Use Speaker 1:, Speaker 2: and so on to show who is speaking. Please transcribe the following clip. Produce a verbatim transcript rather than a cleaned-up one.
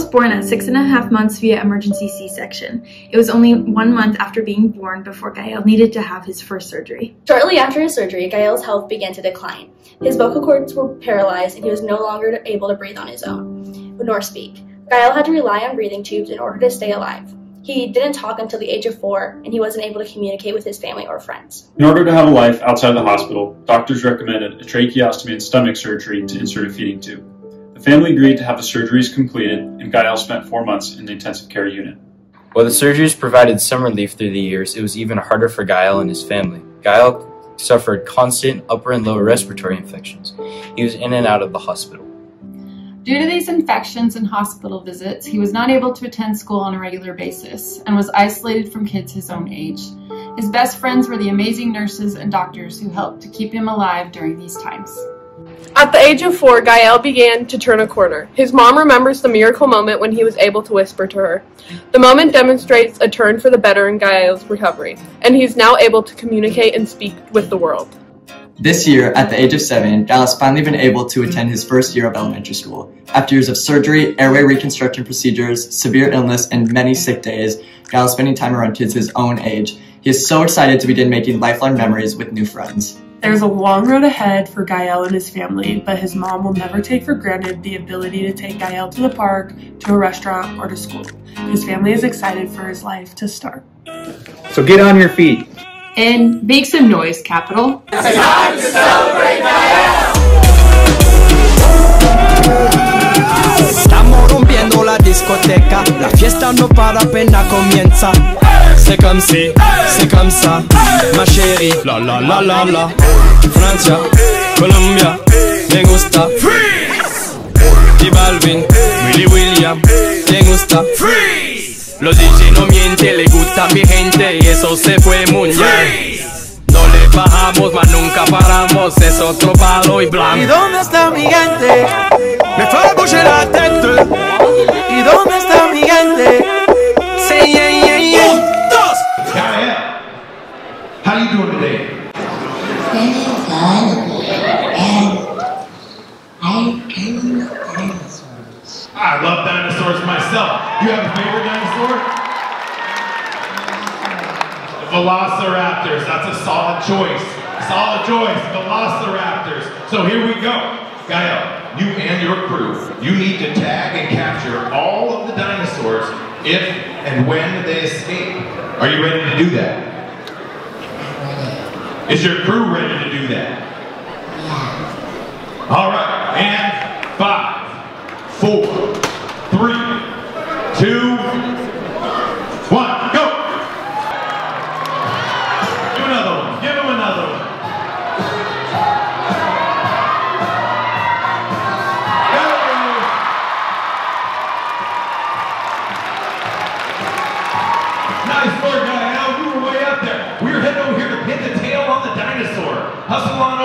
Speaker 1: born at six and a half months via emergency C-section. It was only one month after being born before Gael needed to have his first surgery.
Speaker 2: Shortly after his surgery, Gael's health began to decline. His vocal cords were paralyzed and he was no longer able to breathe on his own, nor speak. Gael had to rely on breathing tubes in order to stay alive. He didn't talk until the age of four, and he wasn't able to communicate with his family or friends.
Speaker 3: In order to have a life outside the hospital, doctors recommended a tracheostomy and stomach surgery to insert a feeding tube. The family agreed to have the surgeries completed, and Gael spent four months in the intensive care unit.
Speaker 4: While the surgeries provided some relief through the years, it was even harder for Gael and his family. Gael suffered constant upper and lower respiratory infections. He was in and out of the hospital.
Speaker 5: Due to these infections and hospital visits, he was not able to attend school on a regular basis and was isolated from kids his own age. His best friends were the amazing nurses and doctors who helped to keep him alive during these times.
Speaker 6: At the age of four, Gael began to turn a corner. His mom remembers the miracle moment when he was able to whisper to her. The moment demonstrates a turn for the better in Gael's recovery, and he is now able to communicate and speak with the world.
Speaker 7: This year, at the age of seven, Gael has finally been able to attend his first year of elementary school. After years of surgery, airway reconstruction procedures, severe illness, and many sick days, Gael is spending time around kids his own age. He is so excited to begin making lifelong memories with new friends.
Speaker 8: There's a long road ahead for Gael and his family, but his mom will never take for granted the ability to take Gael to the park, to a restaurant, or to school. His family is excited for his life to start.
Speaker 9: So get on your feet.
Speaker 5: And make some noise, Capital.
Speaker 10: It's time to celebrate Gael!
Speaker 11: Estamos rompiendo la discoteca, la fiesta no para apenas comienza. C'est comme si, c'est comme ça, ma chérie. La la la la la. Francia, Colombia, me gusta. Freeze. Y Balvin, Willy William, me gusta. Freeze. Los D J no mienten, le gusta a mi gente y eso se fue muy bien. No le bajamos, mas nunca paramos, es otro palo y blanco. ¿Y dónde está mi gente? Me fue bouger la tête. ¿Y dónde está mi gente? Say yeah, yeah, yeah. Un, dos.
Speaker 12: Gael, how you doing today?
Speaker 13: Very good. And I can dinosaurs.
Speaker 12: I love dinosaurs myself. You have a favorite dinosaur? The Velociraptors. That's a solid choice. Solid choice. Velociraptors. So here we go. Gael, you and your crew, you need to tag and capture all of the dinosaurs if and when they escape. Are you ready to do that?
Speaker 13: I'm ready.
Speaker 12: Is your crew ready to do that?
Speaker 13: Yeah.
Speaker 12: All right. And five, four, three, two, one, go! Give another one. Give him another one. Nice work, Gael. You were way up there. We were heading over here to pin the tail on the dinosaur. Hustle on